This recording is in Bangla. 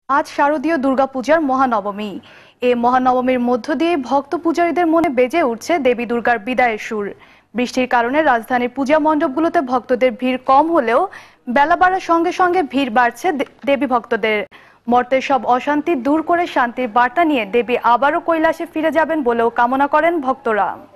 আজ শারদীয় দুর্গাপূজার মহানবমী। এই মহানবমীর মধ্য দিয়ে ভক্ত পূজারীদের মনে বেজে উঠছে দেবী দুর্গার বিদায়ের সুর। বৃষ্টির কারণে রাজধানীর পূজা মণ্ডপগুলোতে ভক্তদের ভিড় কম হলেও বেলা বাড়ার সঙ্গে সঙ্গে ভিড় বাড়ছে দেবী ভক্তদের। মর্তের সব অশান্তি দূর করে শান্তির বার্তা নিয়ে দেবী আবারও কৈলাসে ফিরে যাবেন বলেও কামনা করেন ভক্তরা।